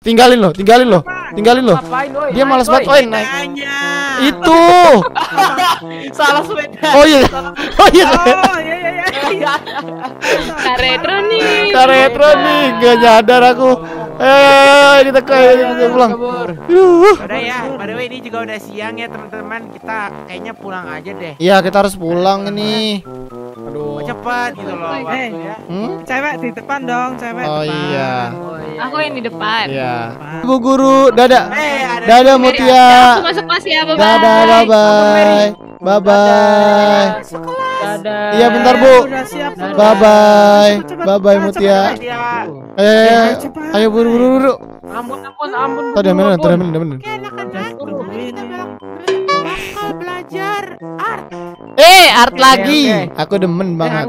tinggalin loh. Dia malas banget. Oh, naik. Itu. Salah sepeda. Oh iya. Karetro nih, gak nyadar aku. Kita pulang. Udah ya, by the way ini juga udah siang ya teman-teman. Kita kayaknya pulang aja deh. Iya, kita harus pulang ini. Aduh. Cepat gitu loh. Cewek di depan dong, cewek. Oh iya. Aku yang di depan. Iya. Bu guru, dadah. Dadah Mutia. Aku masuk kelas ya, bye-bye. Dadah, bye-bye. Bye-bye. Dadah. Iya, bentar Bu. Bye-bye. Bye-bye Mutia. Ayo buru. Ampun. Tadi bener. Belajar art. Art lagi. Aku demen banget.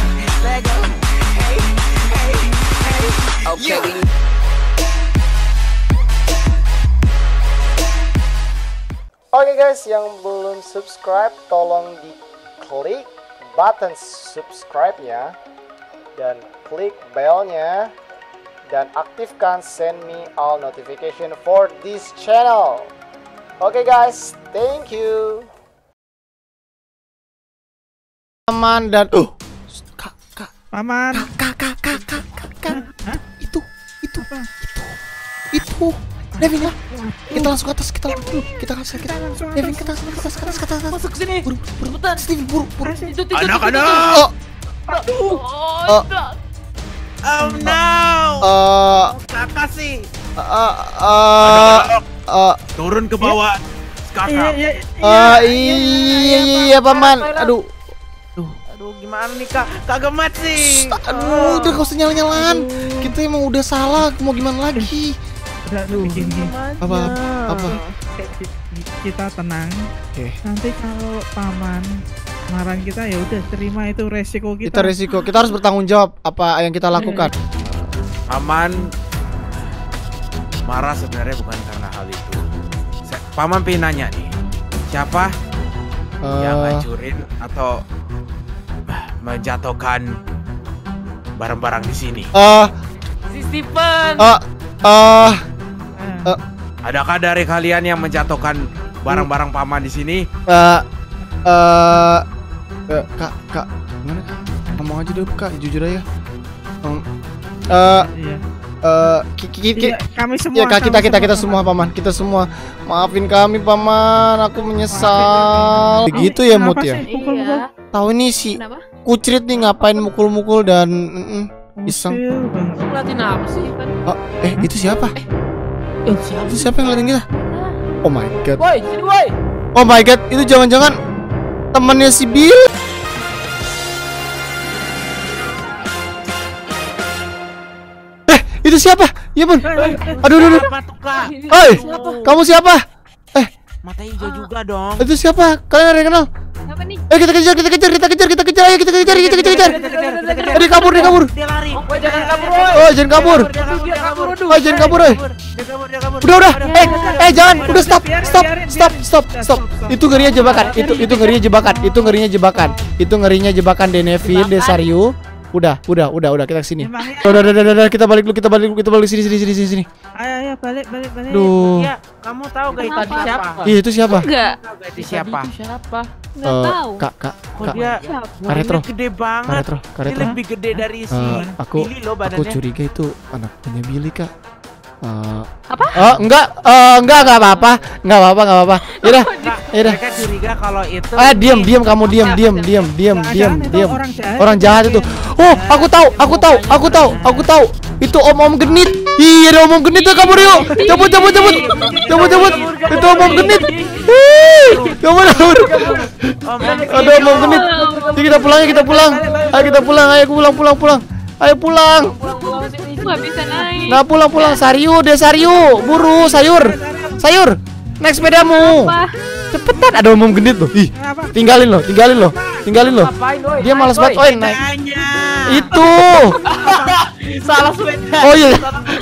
Oke guys, yang belum subscribe tolong diklik button subscribe ya, dan klik belnya, dan aktifkan send me all notification for this channel. Oke guys, thank you. Paman dan kak. Paman. Kak. Itu. Devin ya. Kita langsung ke atas, kita Devin ke atas. Masuk ke sini. Buru. Steven, buru. Anak-anak. Oh no. Kakak sih. Turun ke bawah sekarang. Iya paman. Aduh, gimana nih kak? Kagak mati. Aduh, udah gak usah nyala-nyalaan. Kita emang udah salah, mau gimana lagi? Begini. Apa? Kita tenang. Oke. Nanti kalau paman marahin kita ya udah terima itu resiko kita. Kita harus bertanggung jawab apa yang kita lakukan. Paman marah sebenarnya bukan karena hal itu. Paman pengen nanya nih, siapa yang ngancurin atau menjatuhkan barang-barang di sini? Si Steven. Adakah dari kalian yang menjatuhkan barang-barang paman di sini? Kak, gimana kak? Ngomong aja dulu kak, jujur aja. Kami semua. Ya kak, kita semua paman, kita semua. Maafin kami paman, aku menyesal. Begitu ya Mut ya. Iya. Tahu ini si Kucrit nih ngapain mukul-mukul dan iseng. Ngeliatin apa sih kan? Itu siapa? Itu siapa yang ngeliatin kita? Oh my god. Woi, sini woi. Oh my god, itu jangan-jangan temannya si Bill. Itu siapa? Ya bun. Aduh. Oi, kamu siapa? Mata hijau juga dong. Itu siapa? Kalian ada yang kenal? Apa nih? Kita kejar. Ayo kita kejar. Dia kabur. Dia lari. Jangan kabur, woi. Oh, jangan kabur. Oh, jangan kabur, woi. Udah. Jangan. Udah stop. Itu ngerinya jebakan. Denevin, Desario. Udah, kita kesini. Udah, kita balik sini. Ayo, balik. Duh. Iya, kamu tahu gak itu siapa? Iya, itu siapa? Enggak. Itu siapa? Enggak tahu. Kak. Dia Karetro. gede banget. Karetro. Dia lebih gede dari si Billy loh Aku badannya. curiga itu anaknya Billy kak. Apa? Enggak apa-apa. Yaudah. Mereka curiga kalau itu. Diam kamu, diam. Orang jahat itu. Oh, aku tahu. Itu om genit. Iya, ada om genit, kabur yuk. Cabut. Itu om genit. Kabur. Ada om genit. Kita pulang. Ayo pulang. Ayo pulang. Nggak bisa naik. Nah, pulang. Sariu. Buru sayur. Naik sepedamu. Cepetan, ada om genit loh. Ih, tinggalin loh. Dia malas banget. Naik. Itu. Salah sepeda. Oh iya.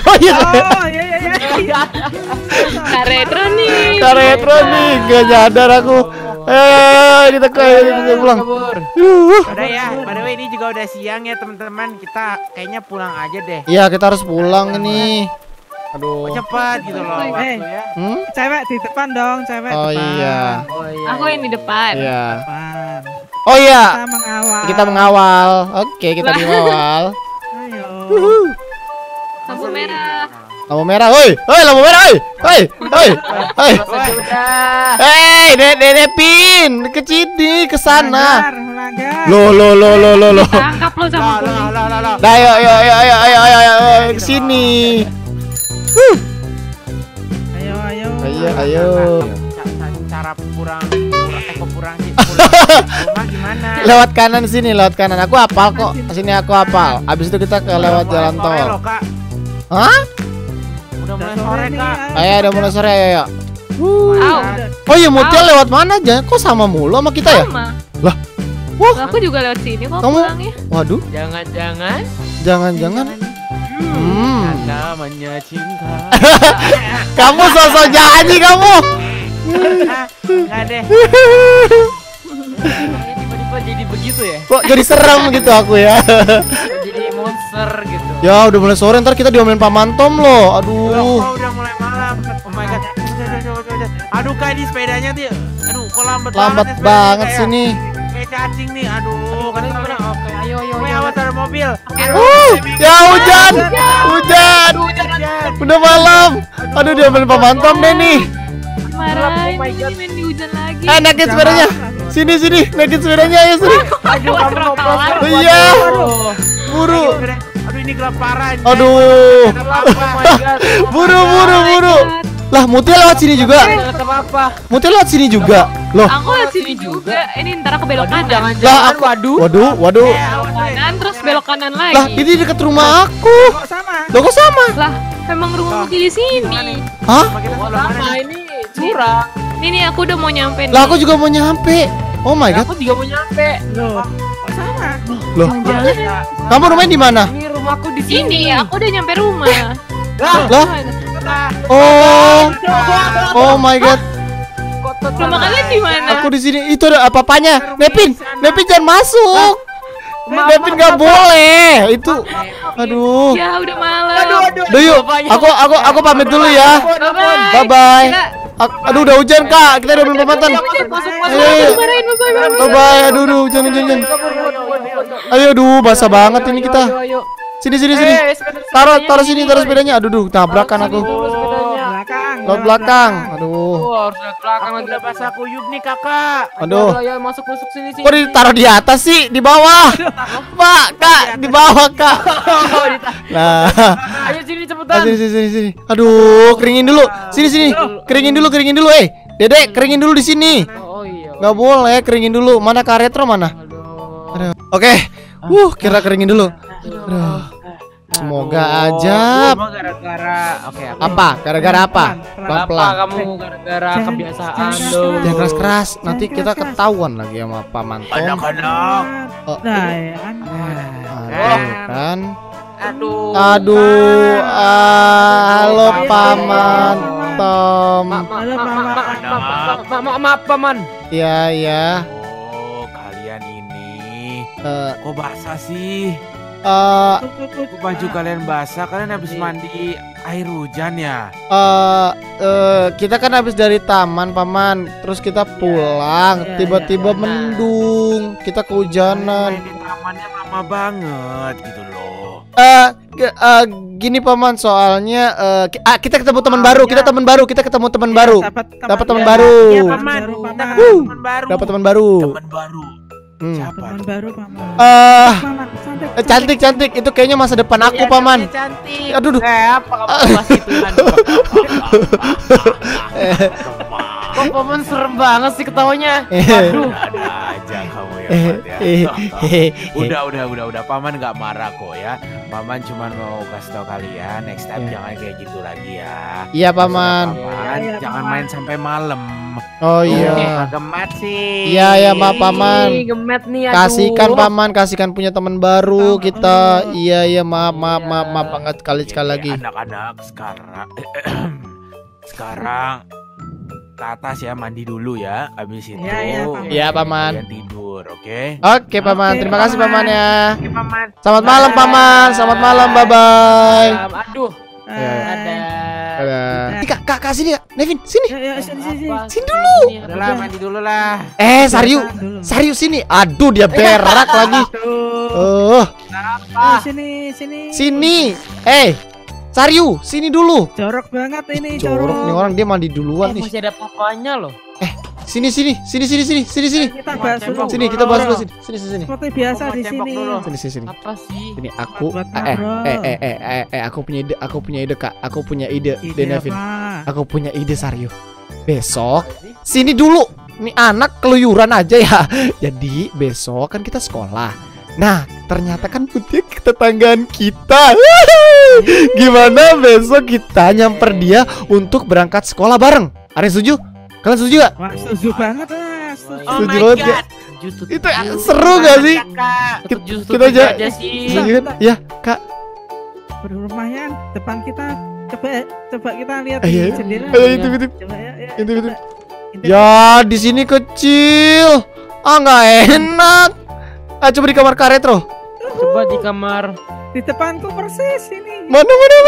Karetro nih, gak nyadar aku. Kita pulang. Udah ya, by the way ini juga udah siang ya teman-teman. Kita kayaknya pulang aja deh. Iya, kita harus pulang ini. Aduh. Cepat gitu loh waktu ya. Cewek di depan dong, cewek Oh depan. iya. Aku yang di depan. Iya. Depan. Oh iya. Kita mengawal. Kita mengawal. Oke, kita mengawal. Ayo. Lampu merah. Lampu merah, woi, lampu merah, woi. Hei, Nepin, ke sini, ke sana. Melanggar. Lo. Tangkap lo sama polisi. Dah, ayo, ke sini. Ayo. Cara kurang rumah gimana? Lewat kanan sini, lewat kanan. Aku hafal kok. Sini aku hafal. Abis itu kita ke lewat jalan tol. Hah? Udah mulai sore, Kak. Ayo, udah mulai sore, ayo. Au. Oh iya, Mutia lewat mana aja? Kok sama mulu sama kita ya? Sama. Lah. Wah, Aku juga lewat sini kok Kamu- pulangnya. waduh. Jangan-jangan. Namanya cinta. Kamu sosok janji kamu. Enggak deh. Tiba-tiba jadi begitu ya? Kok jadi serem gitu aku ya. Jadi monster gitu. Ya udah mulai sore, ntar kita diomelin Paman Tom loh. Aduh. Kok udah mulai malam. Oh my god. Udah. Aduh, Kak, ini sepedanya tuh. Aduh, kok lambat Lambat ya banget sepedanya, sini. Kayak cacing nih. Aduh, kan gimana? Oke, ayo. Woi, awas ada mobil. Ya hujan. Udah malam. Aduh diomelin Paman Tom deh nih. Marahin ini main di hujan lagi. Naikin sepedanya. Sini, naikin sepedanya ayo sini. Aduh, kamu Kerotolan. Iya. Buru. Aduh, ini gelap parah. Aduh. Buru. Lah, Mutia lewat sini juga. apa? Mutia lewat sini juga. Loh. Aku lewat sini juga. Ini ntar aku belok kanan. Lah, aku waduh. Kanan terus belok kanan lagi. Lah, ini dekat rumah aku. Kok sama? Loh, kok sama? Lah, memang rumahmu di sini. Hah? Lama ini curang. Ini aku udah mau nyampe nih. Lah, aku juga mau nyampe. Oh my god. Aku juga mau nyampe. Loh, kok sama? Loh. Jangan. Kamu rumahnya di mana? Ini rumahku di Ini sini. aku udah nyampe rumah. Lah. Oh my god. Rumah kalian di mana? Aku di sini. Itu ada apa-apanya. Nepin jangan masuk. Nepin nggak boleh. Itu. Aduh. Ya udah malam. Udah yuk. Aku pamit dulu ya. Bye bye. Aduh udah hujan Kak. Kita udah belum pamatan. Bye bye. Aduh hujan. Ayo basah banget ini kita. Sini. Taruh sini, taruh sepedanya. Aduh tabrakan aku. Belakang. Laut belakang. Aduh. Harus lihat belakang lagi. Udah basah kuyup nih, Kakak. Aduh. Ayo masuk sini. Kok ditaruh di atas sih? Di bawah. Pak, Kak, di bawah, Kak. Nah. Ayo sini cepetan. Sini. Aduh, keringin dulu. Sini. Keringin dulu. Dedek, keringin dulu di sini. Oh iya. Nggak boleh, keringin dulu. Mana Kak Retro mana? Aduh. Oke. Kira keringin dulu. Aduh. Semoga aja. Cuma gara-gara Gara-gara apa? Kenapa Pelan-pelan. kamu gara-gara kebiasaan dong? Jangan keras-keras. Nanti kita ketahuan lagi sama Paman Tom. anak-anak. Nah, ya kan. Aduh, kan. Aduh. Halo Paman Tom. Maaf paman. Iya. Oh, kalian ini Eh, kok basah sih? eh, Kok baju kalian basah? Kalian habis mandi air hujan ya? kita kan habis dari taman Paman, terus kita pulang, tiba-tiba mendung, kita kehujanan. Main di tamannya lama banget gitu loh. Gini Paman, soalnya kita ketemu teman baru, kita ketemu teman baru. Dapat teman baru. Iya, Paman. Kita Wuh. teman baru. Dapat teman baru. Teman baru. Siapa Teman tuh? baru, Paman. Cantik. Itu kayaknya masa depan aku Paman. Cantik. Aduh. Apa kamu bahas itu kan? Kok paman serem banget sih ketawanya. Aduh. Ada aja kamu ya, Mat, ya. Udah. Paman nggak marah kok ya. Paman cuma mau kasih tau kalian next time jangan kayak gitu lagi ya. Iya Paman. Paman, jangan main sampai malam. Oh iya. Gemat sih. Iya Maaf Paman. Ih, gemet nih aduh. Kasihkan Paman, kasihkan punya teman baru kita. Iya maaf banget sekali lagi. Anak-anak sekarang ke atas ya, mandi dulu ya. Habis itu Iya Paman. kalian tidur, oke? Oke Paman, terima kasih Paman ya. Oke, Paman. Selamat malam Paman, selamat malam, bye bye. Aduh. Ya. Ada. Kak sini Kak. Nevin, sini. Ya, sini. Sini dulu. Udahlah, mandi dulu lah. Sariu sini. Aduh, dia berak lagi. Sini. Sini. Sariu, sini dulu. Jorok banget ini, Jorok nih orang, dia mandi duluan nih. Masih ada papanya loh. Sini. Kita bahas dulu. Sini, kita bahas dulu sini. Seperti biasa di sini. Sini. Apa sih? Ini aku Buat ngobrol. aku punya ide Kak. Aku punya ide, Devin. Apa? Aku punya ide Saryo. Besok sini dulu. Nih anak keluyuran aja ya. Jadi besok kan kita sekolah. Nah, ternyata kan Mutia tetanggaan kita. Gimana besok kita nyamper dia untuk berangkat sekolah bareng? Ada yang setuju? Kalian setuju gak? Wah, setuju banget lah. Setuju banget ya? Itu seru gak sih? Kita aja sih. setuju kan? Ya Kak. Lumayan depan kita. Coba kita lihat Ayo, di jendela. ayo itu. Coba ya. Itu. Coba. Ya di sini kecil. Nggak enak. Coba di kamar Kak Retro. Coba di kamar. Di depanku persis ini. Mana?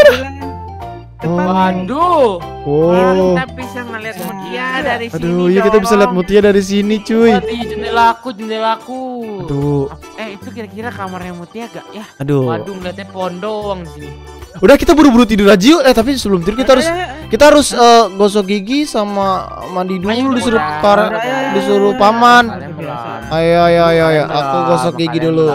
Waduh. Oh. Kita bisa ngeliat Mutia dari sini. Aduh, iya kita bisa lihat Mutia dari sini, cuy. Di jendelaku. Aduh. Itu kira-kira kamarnya Mutia gak ya? Aduh. Waduh, ngeliatnya pohon doang di sini. Udah kita buru-buru tidur aja yuk. Tapi sebelum tidur kita harus gosok gigi sama mandi dulu disuruh paman. Ayo. Aku gosok gigi dulu.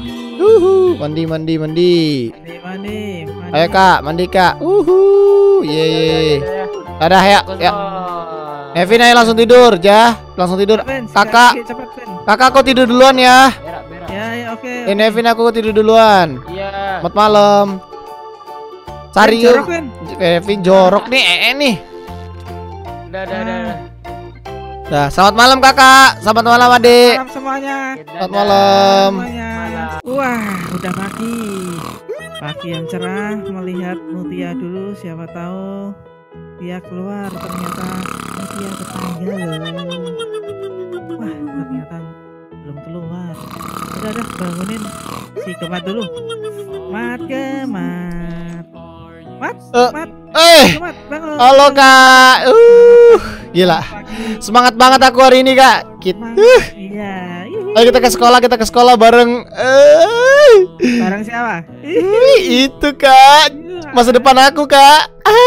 Mandi. Ayo Kak, mandi Kak. Ye. Dadah ya. Nevin ayo langsung tidur, langsung tidur. Kakak kok tidur duluan ya. Ya, oke. Nevin aku tidur duluan. Iya. Selamat malam. Saryo. Nevin jorok nih, nih. Udah. Selamat malam Kakak. Selamat malam Adik. Malam semuanya. Selamat malam. Wah, udah pagi yang cerah. Melihat Mutia dulu, siapa tahu dia keluar. Ternyata Mutia tetangga loh. Wah, ternyata belum keluar. Udah bangunin si Kemat dulu. Kemat. Bangun. Halo Kak. Gila. Semangat banget aku hari ini Kak. Iya. Ayo kita ke sekolah bareng. Bareng siapa? Itu Kak. Masa depan aku Kak.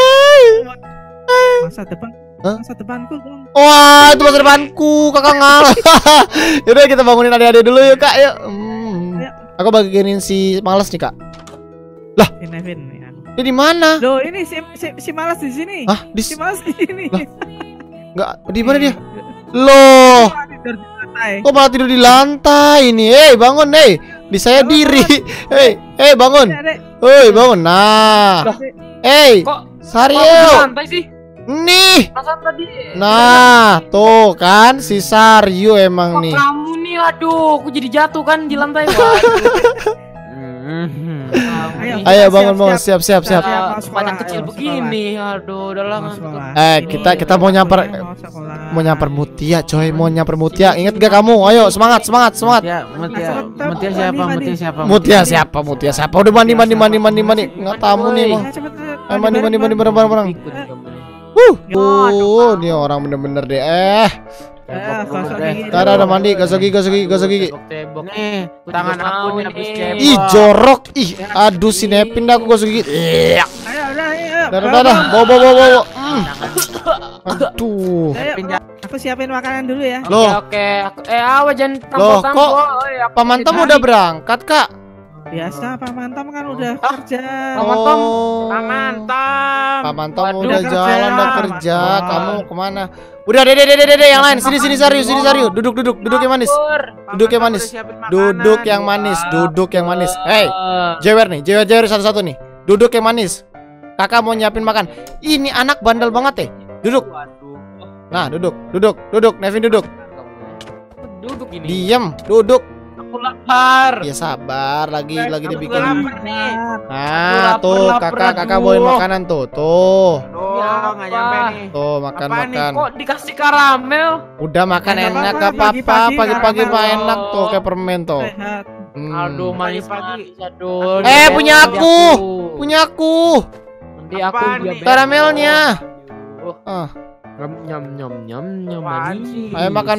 Masa depanku dong. Wah, itu masa depanku. Kakak ngalah. Yaudah kita bangunin adik-adik dulu yuk Kak. Yuk. Aku bagianin si Males nih Kak. Lah, Nevin. dia di mana? Loh, ini si Malas di sini. Hah? Si Malas di sini. Enggak, di mana dia? Loh. Kok malah tidur di lantai ini? Bangun, Di saya diri. Bangun. Bangun. Nah. Kok Saryo. santai sih? Nih. Perasaan tadi. Nah, tuh kan si Saryo emang nih. Kamu nih, aduh, aku jadi jatuh kan di lantai. Ayo bangun. Siap. Sepanjang kecil begini. Aduh, udahlah. Kita mau nyamper Mutia, coy. Mau nyamper Mutia. Ingat gak kamu? Ayo semangat. Mutia siapa? Udah mandi. Enggak tamu nih, Bang. Ayo mandi bareng. Dia orang bener-bener deh. Ada mandi, gosok gigi. Nih, tangan aku nih habis cebok. Ih, jorok. Aduh si Nepin dah aku gosok gigi. Ayo. Dadah. Bawa. Aduh. Aku siapin makanan dulu ya. Loh. Oke. Awas jangan Loh, tampol. kok Paman Tom udah berangkat, Kak? Biasa Paman Tom kan udah kerja. Paman Tom. Paman Tom udah Udah jalan, kerja. udah kerja. Kamu kemana? Udah, Dede yang lain. Sini Saryo. Duduk yang manis. Duduk yang manis. Hei, jewer satu-satu nih. Duduk yang manis. Kakak mau nyiapin makan. Ini anak bandel banget Duduk. Nah, duduk. Nevin duduk. Duduk ini. Diam, duduk. Aku lapar. Ya sabar, lagi dibikin. lapar nih. Nah, Aku tuh lapar, kakak aduh. bawain makanan tuh. Nggak nyampe nih. Tuh makan. Kok dikasih karamel? Udah makan Nggak enak apa-apa, apa-apa. Pagi-pagi mah karamel. enak tuh kayak permen tuh. Sehat. Aduh, manis. Aduh. Punya aku. Nanti aku Apaan dia nih? Karamelnya. Oh. Ah. nyam Apaan manis. sih? Ayo makan.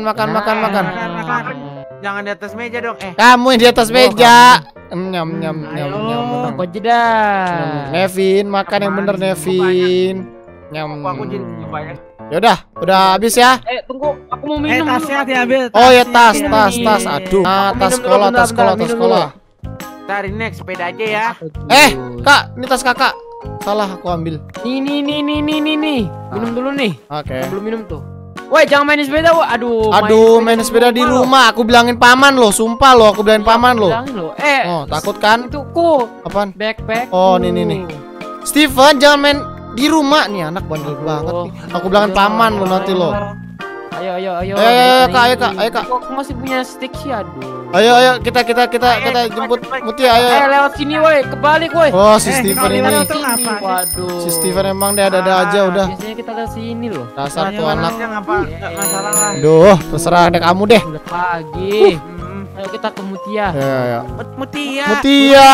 Jangan di atas meja dong. Kamu yang di atas meja. Nyam. Aku jeda. Nevin, makan yang bener Nevin. Nyam. Aku jadi banyak. Yaudah, udah habis ya. Tunggu, aku mau minum tasnya dulu. diambil. Oh ya tasnya tas. diambil. Aduh. Ah, Minum tas dulu, sekolah, bentar, tas sekolah. minum dulu. Ntar ini naik sepeda aja ya. Kak, ini tas kakak. Salah aku ambil. Nih. Minum dulu nih. Oke. Belum minum tuh. Woi, jangan main sepeda, woi. Aduh, main sepeda di rumah. Aku bilangin paman loh, sumpah loh, aku bilangin paman loh. Oh, takut kan? Itu ku Apaan? backpack. Oh, nih. Steven, jangan main di rumah nih, anak bandel banget nih. Aku bilangin paman lo nanti lo. Ayo. Ayo, Kak. Aku masih punya stick sih, aduh. Ayo, kita jemput Mutia, ayo. Lewat sini, woi. Kebalik, woi. Oh, si Steven kalau ini. lewat tuh ngapa? Waduh. Si Steven emang dia ada aja udah. Biasanya kita lewat sini loh. Dasar Ayo, tuh anak. Nggak masalah lah. Duh, terserah ada kamu deh. Udah pagi. Ayo kita ke Mutia. Ya. Mutia. Mutia.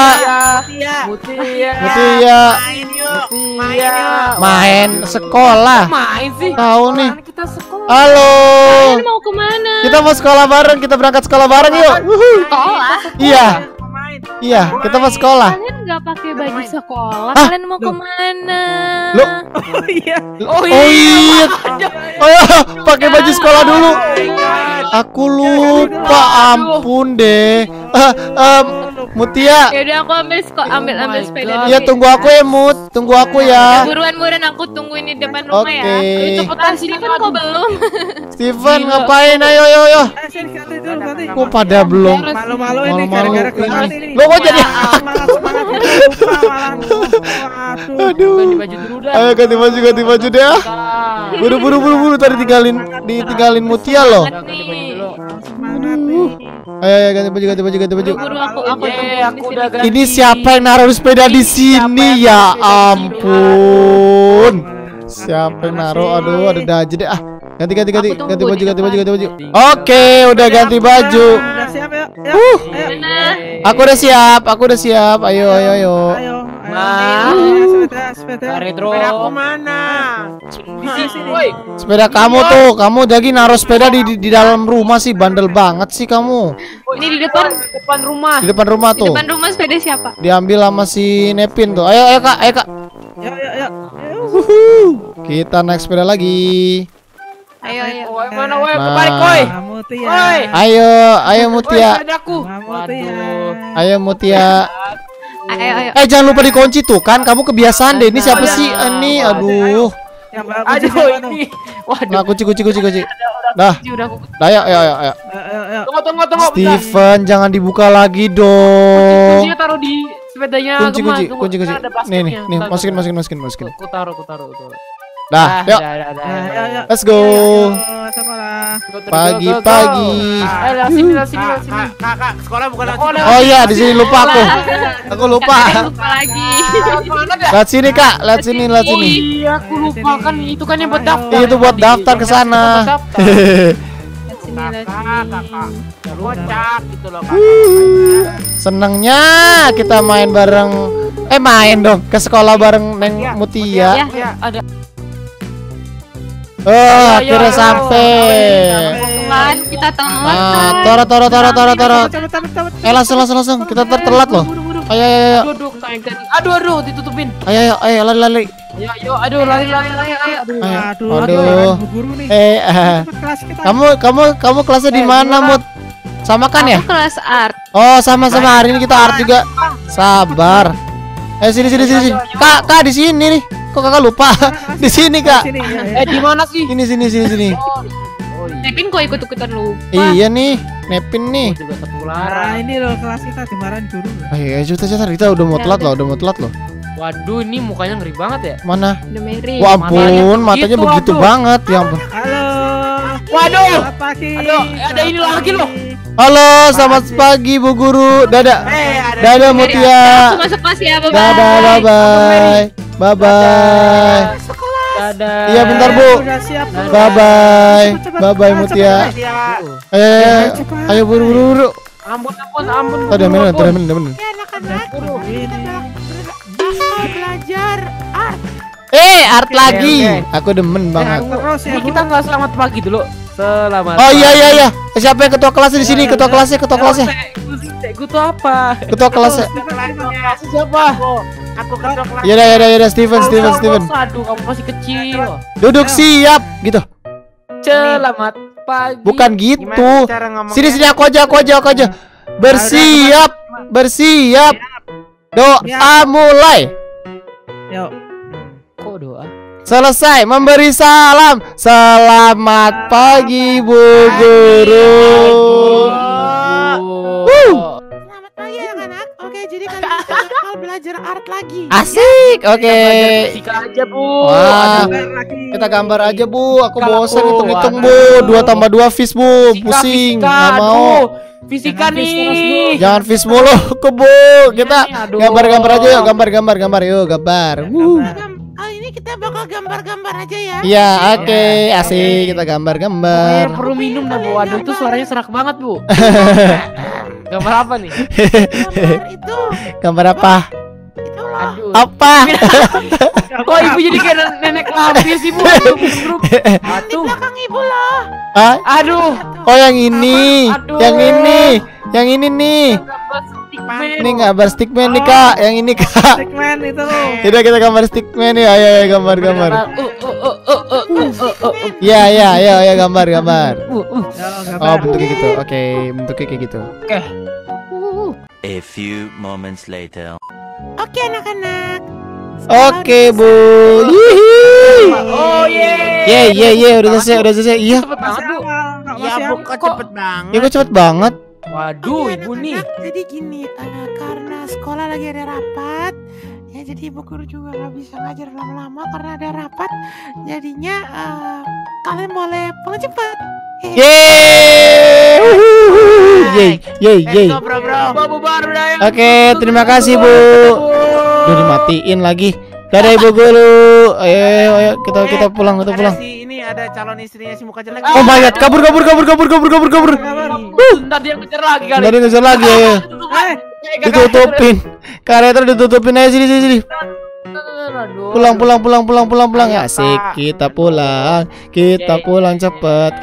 Main yuk. Mutia. Main sekolah. Main sih. Tahu nih. Kan kita sekolah. Halo. Kalian mau kemana? Kita mau sekolah bareng, kita berangkat sekolah bareng yuk. Wuhu. Sekolah? Iya, kita mau sekolah. Kalian nggak pakai baju sekolah? Ah, Kalian mau kemana? Lo, Oh iya. oh iya. Oh iya, pakai baju sekolah dulu. Aku lupa, ampun deh. Mutia. Ya udah aku ambil sepeda dulu. Iya, tunggu aku ya, Mut. Tunggu aku ya. Buruan aku tungguin di depan rumah ya. Oke. Ayo cepetan sini kan kok belum. Steven, ngapain? Ayo. Sini ganti dulu ganti. Kok pada belum? Malu-malu ini Malu-malu gara-gara ini. ganti ini. Lo kok jadi Semangat lupa malah. Waduh. aduh. Ganti baju dulu dah. Ayo ganti baju deh. Ah. Buru tadi ditinggalin Mutia loh. Udah, ganti baju dulu. Semangat nih. Ayo ganti baju. Buru aku Aku udah ganti. Ini siapa yang naruh sepeda di sini ya ampun. Siapa yang naruh? Aduh, ada aja deh ah. Ganti baju. Oke, udah ganti baju. Udah siap ya? Mana? Aku udah siap. Ayo. Ayo. Sepeda. Retro. Aku mana? Di sini, woi. Sepeda kamu tuh, kamu lagi naruh sepeda di dalam rumah sih, bandel banget sih kamu. Ini di depan rumah. Di depan rumah tuh. depan rumah sepeda siapa? Diambil sama si Nepin tuh. Ayo Kak. Yuk. Kita naik sepeda lagi. Ayo. Woi, mana woi? Kebalik, woi. Mutia. Woi. Ayo Mutia. Sepedaku. Mutia. Ayo Mutia. Ayo. Jangan lupa dikunci tuh kan. Kamu kebiasaan deh. Ini siapa sih? Ini aduh. Yang bagus Aduh, siapa tuh? ini. Waduh. Nah, kunci. Dah. Udah aku. Ayo. Ayo. Tunggu. Steven, jangan dibuka lagi dong. Kuncinya taruh di sepedanya. Kunci. Kan ada Nih, basketnya. masukin. Aku taruh. Dah, yuk. Ayo. Let's go. Sekolah. Pagi-pagi. Ayo, lewat sini. Kakak, sekolah bukan lewat sini. Oh iya, di sini lupa aku. Aku lupa. Lupa lagi. Mana dah? Lihat sini, Kak. Lihat sini. Oh iya, aku lupa kan itu kan yang buat daftar. Itu buat daftar ke sana. Kakak. Kocak gitu loh, Kak. Senengnya kita main bareng. Main dong ke sekolah bareng Neng Mutia. Ya. Ada. Akhirnya sampai. Kan kita telat. Toro. Cepet. Langsung. Kita tertelat loh. Ayo. Duduk sayang tadi. Aduh, ditutupin. Ayo, lari. Ayo, aduh, lari. Aduh. Bu guru nih. Kelas kita. Kamu kelasnya di mana, Mut? Sama kan ya? Aku kelas art. Oh, sama-sama. Hari ini kita art juga. Sabar. Sini. Kak, di sini nih. Kok kakak lupa? Di sini, Kak. Sini, ya. Di mana sih? Sini. Nepin kok ikut-ikutan lupa. Iya nih, Nepin nih. Juga Nah, ketularan. ini loh kelas kita dimarahin guru. Ayo, kita udah mau telat loh. Waduh, ini mukanya ngeri banget ya. Mana? Udah Mary. Wah ampun, matanya begitu, begitu ampun. banget ya ampun. Halo. Waduh. Selamat pagi. Aduh, ada ini lagi loh. Halo, selamat pagi Bu Guru. Dadah. Dadah Mutia. Aku masuk kelas ya, bye. Dadah, bye. Dadah. Iya bentar Bu. Udah siap. Bu. Bye Mutia. Ayo buru. Ampun. Tadi amin. Anak-anak kita belajar Art lagi. Aku demen banget. Terus ya, Ini Bu. kita nggak selamat pagi dulu. Selamat. Oh iya. Siapa yang ketua kelasnya di sini? Ketua kelasnya. Gue tuh apa? Ketua kelasnya. Siapa? Aku ketua kelas. Yaudah, Steven. Aduh, kamu masih kecil. Duduk siap gitu. Selamat pagi. Bukan gitu. Gimana cara ngomongnya? Sini aku aja. Bersiap. Doa mulai. Yuk. Kok doa? Selesai memberi salam. Selamat pagi Bu Guru. Selamat pagi anak-anak. Oke, jadi kalian bakal belajar art lagi. Asik. Oke. Fisika aja, Bu. Wah, Lagi. kita gambar aja Bu. Aku Kalau bosan Bu, hitung-hitung aduh. Bu. 2 tambah 2 fish Bu. Pusing. Nggak mau. Aduh, fisika Jangan fish terus, nih. Jangan fish mulu ke Bu. Kita Ini, aduh. gambar-gambar aja yuk. Gambar. Yuk gambar. Kali ini kita bakal gambar-gambar aja ya. Iya, oke. Asik. Kita gambar-gambar. Perlu minum dah, Bu. Aduh, itu suaranya serak banget, Bu. Gambar apa nih? Gambar itu, Gambar apa? itu loh. Aduh. Apa? Kok ibu jadi kayak nenek lampir sih, Bu? Aduh. Di belakang ibu loh. Ah? Aduh. Oh, yang ini. Aduh. Yang ini nih. Ini gambar stickman nih, Kak. Yang ini, Kak. Stickman itu. Tidak, kita gambar stickman nih. Ayo gambar. Iya, gambar. Yo, Oh, gambar. bentuknya gitu. Oke, bentuknya kayak gitu. A few moments later. Oke anak-anak. Oke, Bu. Hihi. Oh, Ye, udah selesai. Iya. Cepet banget, Bu. Nggak Ya masih Bu, awal. kok cepet banget. Ya, kok cepet banget. Waduh, Oke, ibu nih. anak-anak, jadi gini, karena sekolah lagi ada rapat, ya jadi ibu guru juga nggak bisa ngajar lama-lama karena ada rapat. Jadinya kalian boleh pulang cepat. Yeay. Let's go, bro. Babu baru dah yang. Oke, terima kasih, Bu. Udah dimatiin lagi. Dadah Ibu Guru. Ayo, kita pulang, Ada ini ada calon istrinya si muka jelek. Oh my god, kabur. Ntar dia ngejar lagi kali. Nggak ngejar lagi ya. Ditutupin. Karetnya ditutupin aja sini. Pulang. Asik, kita pulang cepet.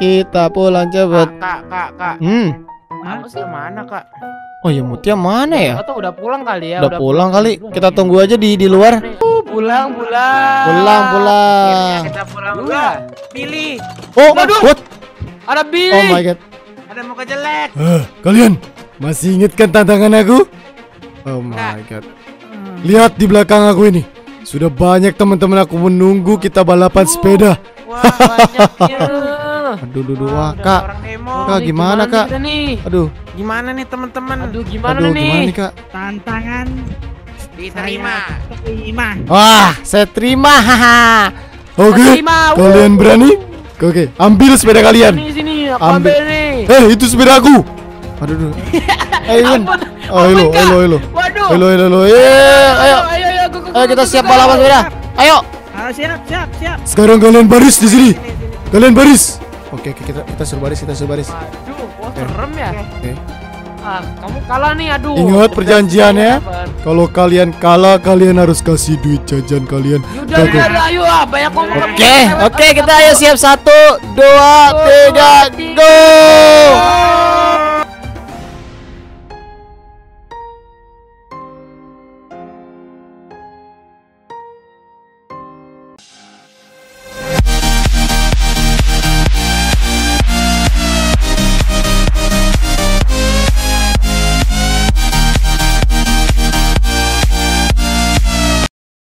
Kak. Kamu sih mana, Kak? Oh ya, Mutia mana ya? Atau udah pulang kali ya? Udah pulang kali. Kita tunggu aja di luar. Pulang. Pulang. Akhirnya kita pulang. Lah, Billy, Oh, what? Ada Billy. Oh my god. ada muka jelek. Kalian masih ingat kan tantangan aku? Oh my god. Lihat di belakang aku ini. Sudah banyak teman-teman aku menunggu kita balapan sepeda. Wah, Banyaknya. Aduh, wah, ada Kak. orang demo. Kak, gimana, Kak? kita nih? Aduh, Gimana nih, teman-teman? Gimana gimana nih? nih, Kak? Tantangan Diterima. terima. Wah, saya terima. Haha. Oke, Terima. kalian berani? Oke, ambil sepeda kalian. Sini, aku Ambil. ambil nih. Itu sepeda aku. Aduh. Ayo. Oh, halo. Waduh. Halo. Ayo, Ayo kita siap balapan sepeda. Ayo. Siap. Sekarang kalian baris di sini. Kalian baris. Oke, kita suruh baris. Aduh, wah serem ya. Oke. Kamu kalah nih, aduh. Ingat perjanjiannya. Kalau kalian kalah, kalian harus kasih duit jajan kalian. Udah, ayo banyak ngomong. Oke, kita ayo siap 1, 2, 3, go.